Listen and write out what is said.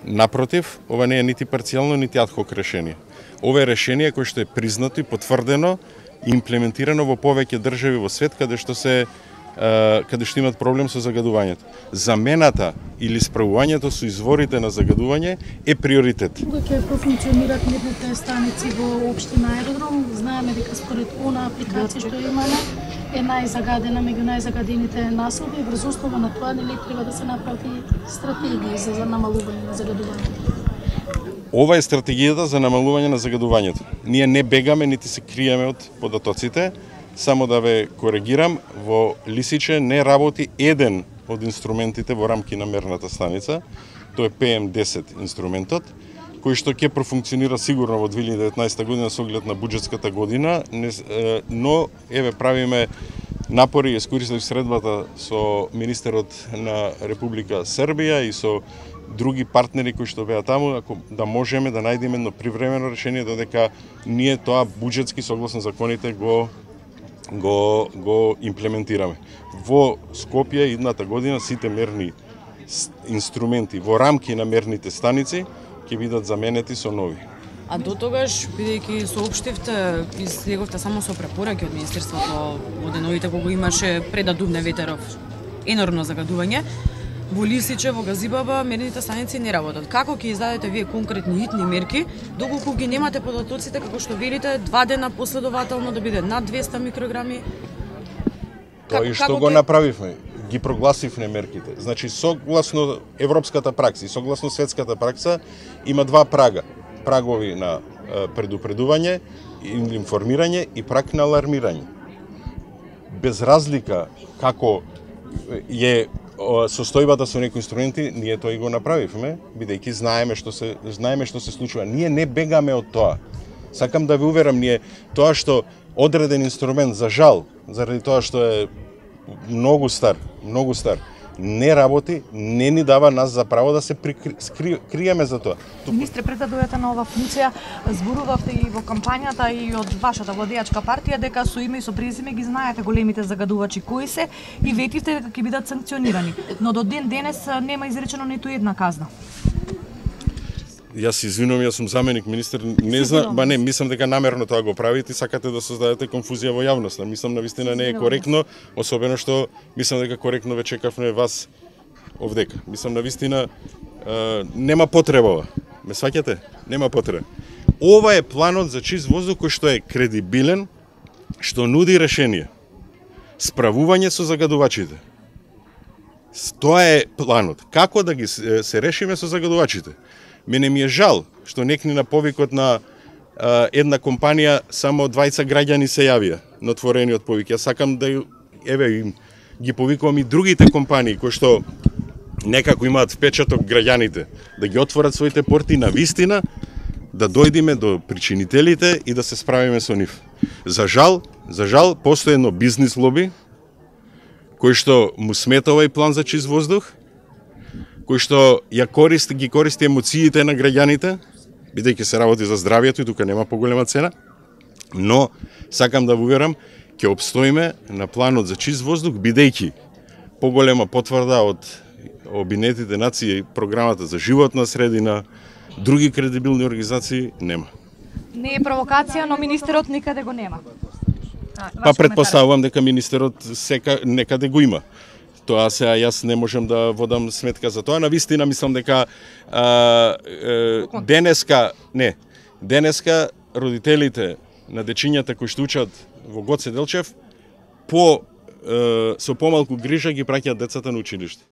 Напротив, ова не е нити парцијално, нити адхок решение. Ова е решение кое што е признато и потврдено и имплементирано во повеќе држави во свет каде што имат проблем со загадувањето. Замената или справувањето со изворите на загадување е приоритет. Кога ќе профункционират мерните станици во општина Аеродром, знаеме дека според она апликација што имаме е најзагадена меѓу најзагадените населби и врз основа на тоа нели треба да се направи стратегија за намалување на загадувањето. Ова е стратегијата за намалување на загадувањето. Ние не бегаме нити се криеме од податоците. Само да ве коригирам, во Лисиче не работи еден од инструментите во рамки на мерната станица. Тоа е PM10 инструментот, кој што ќе профункционира сигурно во 2019 година со оглед на буџетската година, но еве правиме напори, искористив средбата со министерот на Република Србија и со други партнери кои што беа таму, ако да можеме да најдеме едно привремено решение додека ние тоа буџетски согласно законите го имплементираме. Во Скопје идната година сите мерни инструменти во рамки на мерните станици ќе бидат заменети со нови. А до тогаш, бидејќи соопштивте и слеговте само со препораки од Министерството во деновите кога имаше преда Дубне Ветеров енормно загадување, во Лисиче, во Газибаба, мерните станици не работат. Како ќе издадете вие конкретни хитни мерки, доколку ги немате податоците, како што велите, 2 дена последователно да биде над 200 микрограми? Тоа и што го направивме, ги прогласивме мерките. Значи, согласно европската пракса и согласно светската пракса, има 2 прага. Прагови на предупредување, информирање и праг на алармирање. Без разлика како е состојбата со некои инструменти, ние тоа и го направивме, бидејќи знаеме што се случува. Ние не бегаме од тоа. Сакам да ве уверам, ние тоа што одреден инструмент, за жал, заради тоа што е многу стар, не работи, не ни дава нас за право да се криеме за тоа. Министре, пред да дојдете на ова функција, зборувавте и во кампањата и од вашата владеачка партија дека со име и со презиме ги знаете големите загадувачи кои се и ветивте дека ќе бидат санкционирани. Но до ден денес нема изречено ниту една казна. Јас извинувам, јас сум заменик министер, не знам, не, мислам дека намерно тоа го правите и сакате да создадете конфузија во јавноста. Мислам навистина не е коректно, особено што мислам дека коректно ве чекавме вас овдека. Мислам навистина нема потреба. Ме сваќате? Нема потреба. Ова е планот за чист воздух кој што е кредибилен, што нуди решение. Справување со загадувачите. Тоа е планот. Како да ги се решиме со загадувачите? Мене ми е жал што некни на повикот на една компанија само 20 граѓани се јавија на отворениот повик. Јас сакам да им ги повикувам и другите компании кои што некако имаат впечаток граѓаните да ги отворат своите порти на вистина, да дојдеме до причинителите и да се справиме со нив. За жал постои едно бизнис лоби кој што му смета овај план за чист воздух, кој што ги користи емоциите на граѓаните, бидејќи се работи за здравието и тука нема поголема цена, но сакам да уверам, ќе обстоиме на планот за чист воздух, бидејќи поголема потврда од Обединетите нации, програмата за животна средина, други кредибилни организации нема. Не е провокација, но министерот никаде го нема. Па претпоставувам дека министерот некаде го има. Тоа сега јас не можам да водам сметка за тоа. Навистина мислам дека денеска родителите на дечињата кои што учат во Гоце Делчев со помалку грижа ги праќаат децата на училиште.